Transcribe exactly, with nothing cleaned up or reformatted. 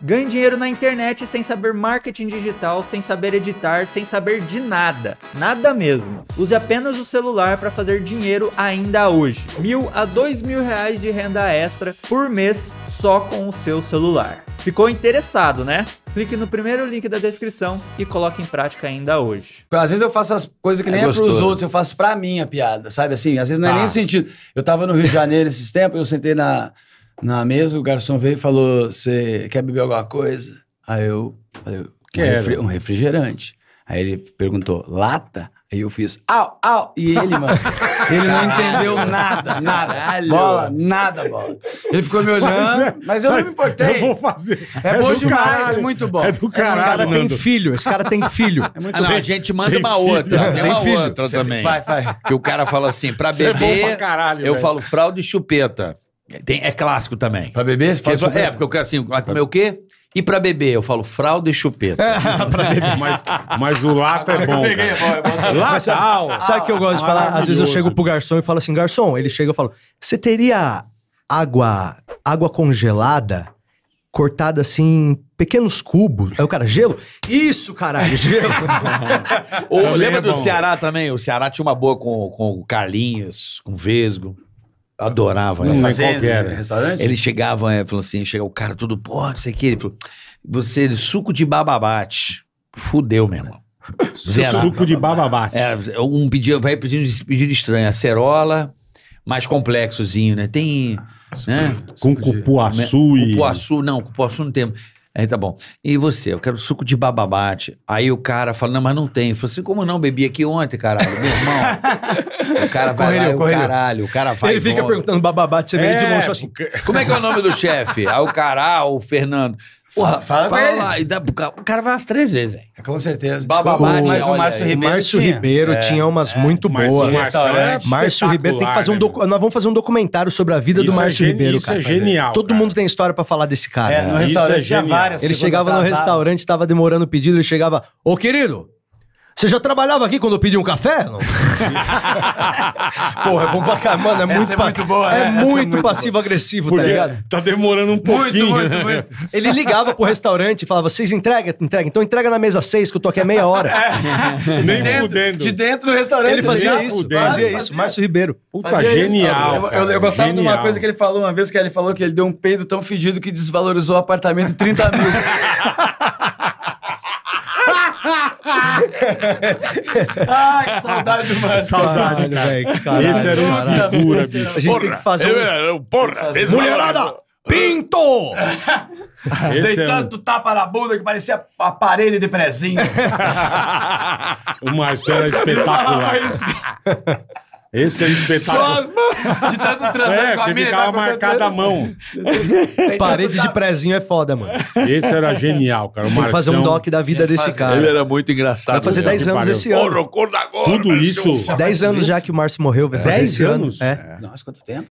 Ganhe dinheiro na internet sem saber marketing digital, sem saber editar, sem saber de nada. Nada mesmo. Use apenas o celular para fazer dinheiro ainda hoje. Mil a dois mil reais de renda extra por mês só com o seu celular. Ficou interessado, né? Clique no primeiro link da descrição e coloque em prática ainda hoje. Às vezes eu faço as coisas que nem é, é pros outros, eu faço pra mim a piada, sabe assim? Às vezes não é ah. nem sentido. Eu tava no Rio de Janeiro esses tempos, eu sentei na, na mesa, o garçom veio e falou, você quer beber alguma coisa? Aí eu falei, um, refri um refrigerante. Aí ele perguntou, lata? Aí eu fiz, au, au, e ele, mano, ele não entendeu nada, nada, Caralho. bola, nada, bola. Ele ficou me olhando, mas, mas eu mas não me importei. Eu vou fazer. É, é bom demais, caralho. é muito bom. É do caralho, esse cara Nando. tem filho, esse cara tem filho. É muito ah, não, a gente manda tem uma filho. outra, tem, tem uma filho. outra Você também. Vai, vai. Que o cara fala assim, pra Você beber, é bom pra caralho, eu velho. falo fralda e chupeta. Tem, é clássico também. Pra beber? Você fala fala, é, porque eu quero assim, vai comer o quê? E pra beber, eu falo fralda e chupeta. Pra beber, mas, mas o lata é bom. Peguei, é bom, é bom. Lata, au, sabe o que eu gosto de falar? Às vezes eu chego pro garçom e falo assim, garçom, ele chega e fala, você teria água, água congelada, cortada assim em pequenos cubos? Aí o cara, gelo? Isso, caralho, gelo. Ou, lembra é do Ceará também? O Ceará tinha uma boa com, com o Carlinhos, com o Vesgo. Eu adorava. Não sei qual que era. Restaurante? Ele chegava, é, falou assim, chega o cara todo, pô, não sei o que. Ele falou, você, suco de bababate. Fudeu, meu irmão. Zero. Suco de bababate. É, um pedido, vai pedindo pedido estranho. Acerola, mais complexozinho, né? Tem, né? Com cupuaçu e... Cupuaçu, não, cupuaçu não tem... Aí tá bom. E você? Eu quero suco de bababate. Aí o cara fala, não, mas não tem. Eu falei assim, como não? Bebi aqui ontem, caralho. Meu irmão. O cara vai correrio, lá, correrio. o caralho. O cara vai Ele fica volta. perguntando bababate, você vê ele de longe assim. Como é que é o nome do chefe? Aí o cara, ah, o Fernando. Porra, fala, fala lá. E dá, o cara vai umas três vezes, velho. Com certeza. Bababate. Mas o Márcio Ribeiro, Márcio tinha. Ribeiro é, tinha umas é, muito boas. Restaurante. Márcio Ribeiro tem que fazer um docu... Nós vamos fazer um documentário sobre a vida isso do Márcio é Ribeiro, isso cara. Isso é genial. Todo cara. mundo tem história pra falar desse cara. É, no né? restaurante é tinha várias. Ele chegava no restaurante, tava demorando o pedido, ele chegava, ô querido, você já trabalhava aqui quando eu pedi um café? Não? Porra, é bom pra caramba, mano. É muito, é muito boa, é, é muito passivo-agressivo, tá ligado? Tá demorando um pouquinho. Muito, muito, muito. Ele ligava pro restaurante e falava, vocês entregam? Entrega. Então entrega na mesa seis, que eu tô aqui há meia hora. É. Nem de dentro, fudendo. De dentro do restaurante. Ele fazia Nem isso, fudendo. fazia isso. Márcio Ribeiro. Puta, fazia genial, isso, cara, eu, eu, eu gostava genial. de uma coisa que ele falou uma vez, que ele falou que ele deu um peido tão fedido que desvalorizou o apartamento em trinta mil. Ai, que saudade do Márcio. Saudade, cara. Esse era um figura, bicho. A gente porra, tem que fazer um... Eu, porra, mulherada! Pinto! Dei tanto tapa na bunda que parecia a parede de prezinho. O Marcelo é espetacular. Esse é espetacular. Só de tanto transar é, com a que mina. ficava marcada a mão. Parede de prezinho é foda, mano. Esse era genial, cara. O Tem que fazer um doc da vida desse fazer. cara. Ele era muito engraçado. Vai fazer dez anos esse ano. Tudo isso... dez anos já que o Márcio morreu, velho. dez anos? É. Nossa, quanto tempo?